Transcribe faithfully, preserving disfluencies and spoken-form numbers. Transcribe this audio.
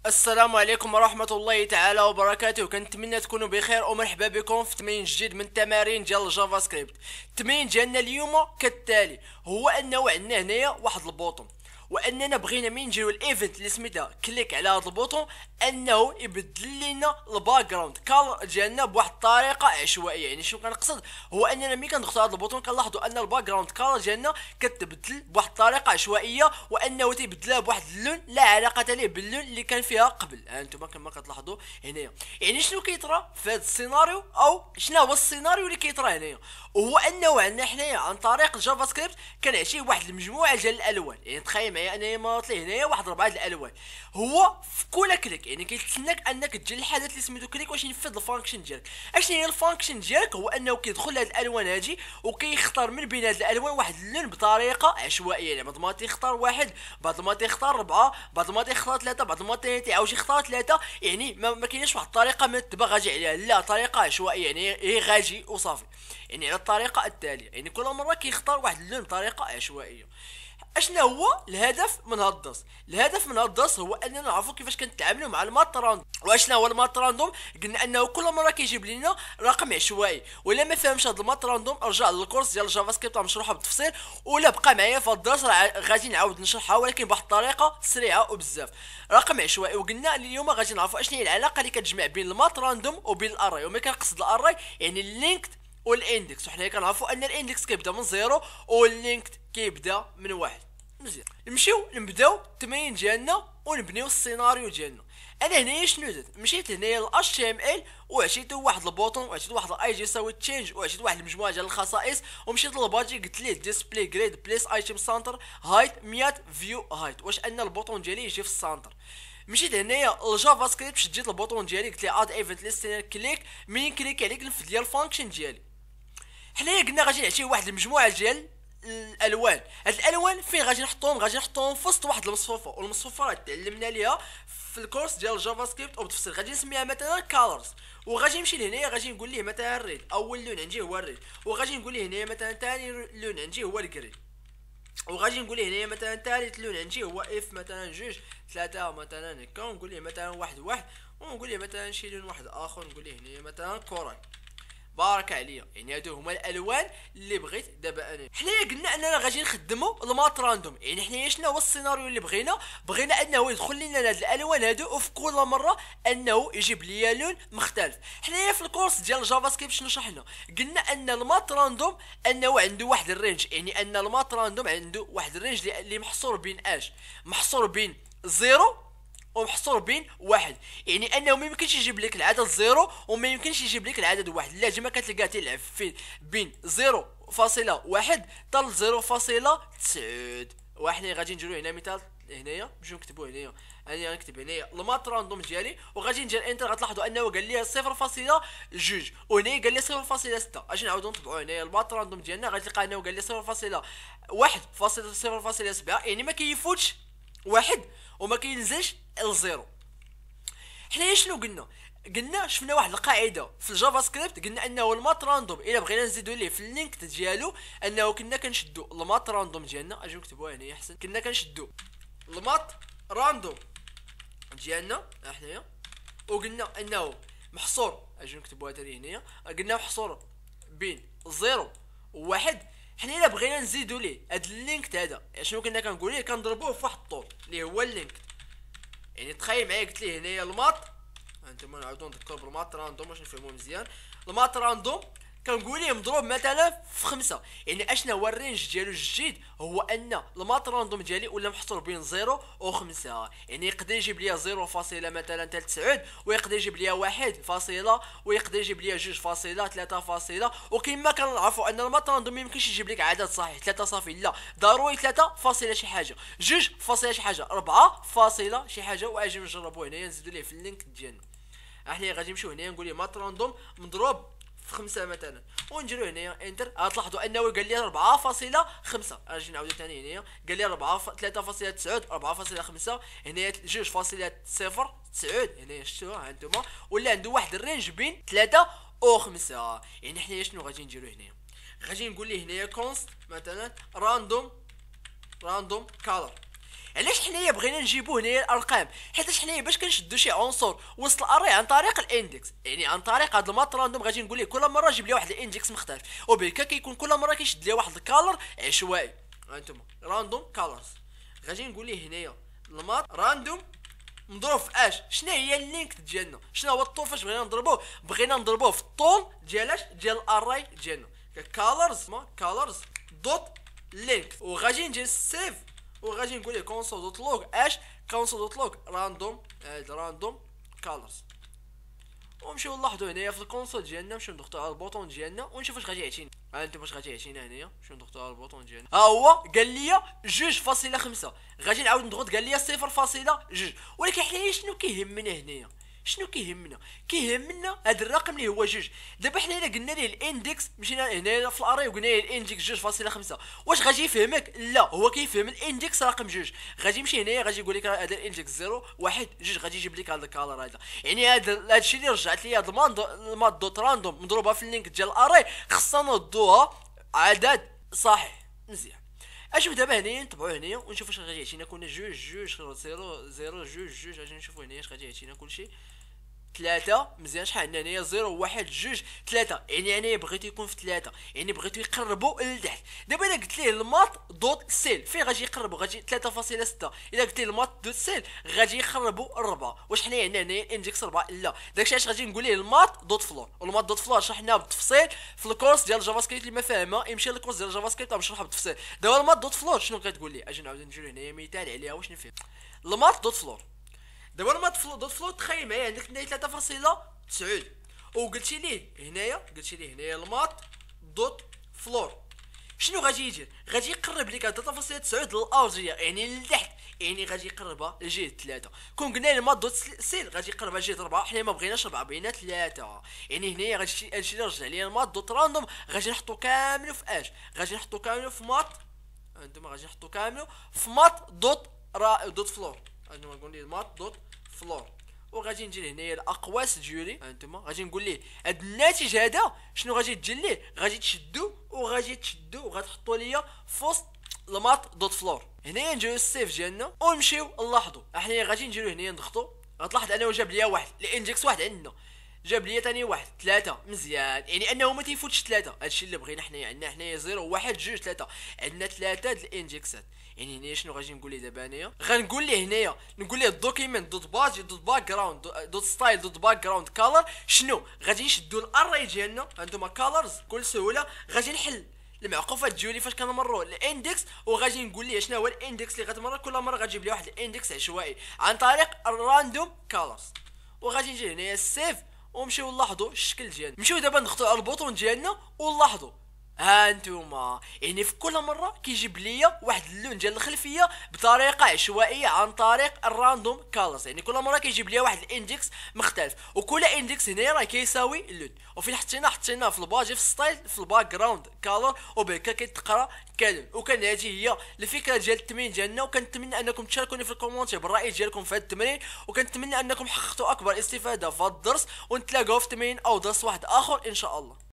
السلام عليكم ورحمة الله تعالى وبركاته. كنتمنى تكونوا بخير ومرحبا بكم في تمرين جديد من تمارين ديال الجافا سكريبت. التمرين ديالنا اليوم كالتالي، هو انه عندنا هنايا واحد البوطون، واننا بغينا من نجيو الايفنت اللي سميتها كليك على هذا البوطون انه يبدل لنا الباك جراوند كالر ديالنا بواحد الطريقه عشوائيه. يعني شنو كنقصد؟ هو اننا ملي كنضغطوا هذا البوطون كنلاحظوا ان الباك جراوند كالر ديالنا كتبدل بواحد الطريقه عشوائيه، وانه تيبدلها بواحد اللون لا علاقه له باللون اللي كان فيها قبل. ها انتم كما كتلاحظوا هنايا. يعني شنو كيطرا في هذا السيناريو، او شنو هو السيناريو اللي كيطرا هنايا؟ وهو انه عندنا حنايا عن طريق الجافا سكريبت كنعطيه واحد المجموعه ديال الالوان. يعني تخيل معايا انايا ماط لي هنايا واحد ربعه ديال الالوان. هو في كل كليك يعني كيتسناك انك تجي للحدث اللي سميتو كليك باش ينفذ الفانكشن ديالك. اشنو هي الفانكشن ديالك؟ هو انه كيدخل هاد الالوان هادي وكيختار من بين هاد الالوان واحد اللون بطريقه عشوائيه. يعني بعض ما تيختار واحد، بعض ما تيختار ربعه، بعض ما تيختار ثلاثه، بعض ما تيعاود يختار ثلاثه. يعني ما, ما كاينش واحد الطريقه مرتبه غاجي عليها، لا طريقه عشوائيه. يعني هي غاجي وصافي. يعني على الطريقه التاليه، يعني كل مره كيختار واحد اللون بطريقه عشوائيه. اشنا هو الهدف من هاد الدرس؟ الهدف من هاد الدرس هو اننا نعرفوا كيفاش كنتعاملوا مع المات راندوم. واشنا هو المات راندوم؟ قلنا انه كل مره كيجيب لنا رقم عشوائي. ولا ما فهمش هاد المات راندوم ارجع للكورس ديال الجافا سكريبت مشروحه بالتفصيل، ولا بقى معايا في الدرس راه غادي نعاود نشرحها ولكن بواحد الطريقه سريعه وبزاف. رقم عشوائي، وقلنا اليوم غادي نعرفوا اشنو هي العلاقه اللي كتجمع بين المات راندوم وبين الاري. وما كنقصد الاري يعني اللينكد والاندكس، وحنا كنعرفوا ان الاندكس كيبدا من زيرو واللينكد كيبدا من واحد. مزيان، نمشيو نبداو التمرين ديالنا ونبنيو السيناريو ديالنا. انا هنايا شنو درت؟ مشيت هنايا ل اتش تي ام ال وعطيتو واحد البوطون، وعطيتو واحد الاي جي يساوي تشينج، وعطيتو واحد المجموعه ديال الخصائص، ومشيت للبادجي قلت ليه ديسبلاي جريد بليس ايتم سنتر هايت مية فيو هايت، واش ان البوطون ديالي يجي في السنتر. مشيت هنايا الجافا سكريبت، شديت البوطون ديالي قلت ليه اد ايفنت ليست كليك، مين كليك عليك نفذ ليا الفانكشن ديالي. حنايا قلنا غادي نعطيه واحد المجموعه ديال الالوان. هاد الالوان فين غادي نحطوهم؟ غادي نحطوهم في وسط واحد المصفوفه، والمصفوفه راه تعلمنا ليها في الكورس ديال الجافا سكريبت وبالتفصيل. غادي نسميها مثلا كالرز، وغادي نمشي لهنايا غادي نقول ليه مثلا الريد، اول لون عندي هو الريد، وغادي نقول ليه هنايا مثلا ثاني لون عندي هو الجرين، وغادي نقول ليه هنايا مثلا ثالث لون عندي هو اف مثلا جوج ثلاثه مثلا هكا، ونقول ليه مثلا واحد واحد، ونقول ليه مثلا شي لون واحد اخر نقول ليه هنايا مثلا كورال. بارك عليا. يعني هادو هما الالوان اللي بغيت دابا انا. حنايا قلنا اننا غادي نخدموا المات راندوم. يعني حنايا شنو هو السيناريو اللي بغينا؟ بغينا انه يدخل لنا هاد الالوان هادو وفي كل مره انه يجيب لي لون مختلف. حنايا في الكورس ديال الجافا سكريبت شنو شرحنا؟ قلنا ان المات راندوم انه عنده واحد الرينج. يعني ان المات راندوم عنده واحد الرينج اللي محصور بين اش؟ محصور بين زيرو ومحصور بين واحد. يعني انه ما يمكنش يجيب لك العدد زيرو وما يمكنش يجيب لك العدد واحد. لا جيما كتلقاه تيلعب في بين زيرو فاصلة واحد حتى زيرو فاصلة تسعود. وحنا غادي نديرو هنا مثال هنايا باش نكتبو هنايا. انا غنكتب هنايا المات راندوم ديالي وغادي ندير انتر. غتلاحظوا انه قال لي صفر فاصلة جوج وهنا قال لي صفر فاصلة ستة. اجي نعاودو نطبعو هنايا المات راندوم ديالنا غتلقى انه قال لي صفر فاصلة واحد فاصلة صفر فاصلة سبعة. يعني ما كيفوتش واحد وما كينزلش الزيرو. حنايا شنو قلنا؟ قلنا شفنا واحد القاعده في الجافا سكريبت، قلنا انه المات راندوم الا بغينا نزيدو ليه في اللينك ديالو انه كنا كنشدو المات راندوم ديالنا. اجي نكتبوها هنا احسن. كنا كنشدو المات راندوم ديالنا حنايا، وقلنا انه محصور. اجي نكتبوها تاني هنايا. قلنا محصور بين زيرو وواحد. حنا الا بغينا نزيدو ليه هاد اللينك هذا شنو كنا كنقول ليه؟ كنضربوه في واحد الطول اللي هو اللينك. يعني تخيل معايا قلت ليه هنايا المات، انتما نعاودو نذكر بالمات راندوم باش نفهمو مزيان. المات راندوم كنقول ليه مضروب مثلا في خمسة. يعني اشنا هو الرينج ديالو الجديد؟ هو ان المات راندوم ديالي ولا محصور بين زيرو و خمسة. يعني يقدر يجيب ليا زيرو فاصلة مثلا تسعود، ويقدر يجيب ليا واحد فاصلة، ويقدر يجيب ليا جوج فاصلة ثلاثة فاصلة. وكما كنعرفوا ان المات راندوم ميمكنش يجيب لك عدد صحيح ثلاثة صافي، لا ضروري ثلاثة فاصلة شي حاجه، جوج فاصلة شي حاجه، أربعة فاصلة شي حاجه. واجي نجربو هنايا نزيدو ليه في اللينك ديالنا. احنا غادي نمشيو هنايا نقول ليه مات راندوم مضروب في خمسة مثلا، ونديرو هنايا انتر. غتلاحظوا انه قال لي أربعة فاصلة خمسة. اجي نعاودو ثاني هنايا قال لي أربعة ثلاثة فاصلة تسعود أربعة فاصلة خمسة. هنايا جوج فاصلة صفر تسعود. هنايا شفتوها هانتوما ولا عنده واحد الرينج بين ثلاثة و خمسة. يعني حنايا شنو غادي نديرو هنايا؟ غادي نقول ليه هنايا كونست مثلا راندوم راندوم كالر. علاش حنايا بغينا نجيبو هنايا الارقام؟ حيتاش حنايا باش كنشدو شي عنصر وسط الاري عن طريق الاندكس، يعني عن طريق هاد المات راندوم غادي نقول ليه كل مره جيب لي واحد الاندكس مختلف، وبهكا كيكون كل مره كيشد لي واحد الكالر عشوائي. هانتوما راندوم كالرز، غادي نقول ليه هنايا المات راندوم مضروب في اش. شنو هي اللينك ديالنا؟ شنو هو الطول فاش بغينا نضربوه؟ بغينا نضربوه في الطول ديال اش؟ ديال الاري ديالنا. كالرز ما كالرز دوت لينك، وغادي ندير سيف وغادي نقول ليه كونسول دوت لوغ اش كونسول دوت لوغ راندوم هاد راندوم كالرز. ونمشيو نلاحظوا هنايا في الكونسول ديالنا، نمشيو نضغطوا على البوطون ديالنا ونشوف واش غادي يعطينا. ها انتم واش غادي يعطينا هنايا، نمشيو نضغطوا على البوطون ديالنا، ها هو قال لي جوج فاصلة خمسة. غادي نعاود نضغط قال لي صفر فاصلة جوج. ولكن حنايا شنو كيهمنا هنايا؟ شنو كيهمنا؟ كيهمنا هذا الرقم اللي هو جوج. دابا حنا الا قلنا ليه الاندكس، مشينا هنا في الاري وقلنا ليه الاندكس جوج فاصلة خمسة، واش غادي يفهمك؟ لا، هو كيفهم الاندكس رقم جوج. غادي يمشي هنايا غادي يقول لك هذا الاندكس زيرو واحد جوج، غادي يجيب لك هذا الكالر هذا. يعني هذا هادشي اللي رجعت لي هذا المات دوت راندوم مضروبه في اللينك ديال الاري، خصنا نردوها عدد صحيح. مزيان، اشوف دابا هنايا نتبعو هنايا ونشوف واش غادي يعطينا. كنا جوج جوج زيرو زيرو جوج جوج، غادي نشوفو هنايا اش غادي يعطينا كلشي. ثلاثة. مزيان، شحال عندنا هنايا؟ زيرو واحد جوج ثلاثة. يعني انا بغيتو يكون في ثلاثة، يعني بغيتو يقربو لتحت. دابا الا قلت ليه المات دوت سيل فين غادي يقربو؟ غادي ثلاثة فاصلة ستة. الا قلت ليه المات دوت سيل غادي يقربو أربعة. واش حنايا عندنا هنايا اندكس أربعة؟ لا، داكشي علاش غادي نقول ليه المات دوت فلور. والمات دوت فلور شرحناه بالتفصيل في الكورس ديال الجافا سكريبت. اللي ما فاهمها يمشي للكورس ديال الجافا سكريبت غنشرحها بالتفصيل. دابا المات دوت فلور شنو كتقول لي؟ اجي نعاود نجيو هنايا مثال عليها واش نفهم. المات دوت فلور، دابا المات فلو دوت فلو تخيل معايا عندك هنايا ثلاثة فاصلة تسعة، وقلتي ليه هنايا قلتي ليه هنايا المات دوت فلور شنو غادي يدير؟ غادي يقرب لك ثلاثة فاصلة تسعة للارجيه، يعني لتحت، يعني غادي يقربها لجهه ثلاثة. كون قلنا المات دوت سيل غادي يقربها لجهه أربعة، حنا ما بغيناش أربعة بغينا ثلاثة. يعني هنايا غادي هادشي اللي رجع لي المات دوت راندوم غادي نحطو كاملو في اش؟ غادي نحطو كاملو في مات، انتما غادي نحطو كاملو في مات دوت را دوت فلور. انا نقول ليه المات دوت فلور، وغادي نجي هنايا الاقواس ديالي. هانتوما غادي نقول ليه هاد الناتج هذا شنو غادي تجي ليه؟ غادي تشدو وغادي تشدو وغتحطوا ليا في وسط المات دوت فلور. هنايا نجيو السيف ديالنا ونمشيو نلاحظوا. حنايا غادي نديرو هنايا نضغطوا، غتلاحظ انه جاب ليا واحد الاندكس واحد عندنا، جاب ليا ثاني واحد ثلاثة. مزيان، يعني انه ما تيفوتش ثلاثة. هادشي اللي بغينا حنايا. عندنا حنايا زيرو واحد جوج ثلاثة، عندنا ثلاثة د الاندكسات. يعني هنايا شنو غادي نقول ليه دابا؟ هنايا غنقول ليه هنايا نقول ليه دوكيمنت دوت باج دوت باك جراوند دوت ستايل دوت باك جراوند كالر. شنو غادي نشدو الاري ديالنا هانتوما كالرز بكل سهوله. غادي نحل المعقوفات ديالي فاش كنمروا الاندكس، وغادي نقول ليه شنو هو الاندكس اللي غتمر. كل مره غتجيب لي واحد الاندكس عشوائي عن طريق الراندوم كالرز. وغادي نجي هنايا السيف ونمشيو نلاحظوا الشكل ديالنا. نمشيو دابا نضغطوا على البوطون ديالنا ونلاحظوا ها انتوما، يعني في كل مره كيجيب ليا واحد اللون ديال الخلفيه بطريقه عشوائيه عن طريق الراندوم كالرز. يعني كل مره كيجيب ليا واحد الاندكس مختلف، وكل اندكس هنا راه كيساوي اللون. وفين حطينا حطينا في الباجي في ستايل في الباك جراوند كالر، وبهكا كيتقرا كلون. وكان هذه هي الفكره ديال التمرين ديالنا، وكنتمنى انكم تشاركوني في الكومونتير بالراي ديالكم في هذا التمرين، وكنتمنى انكم حققتوا اكبر استفاده في هذا الدرس، ونتلاقاو في تمرين او درس واحد اخر ان شاء الله.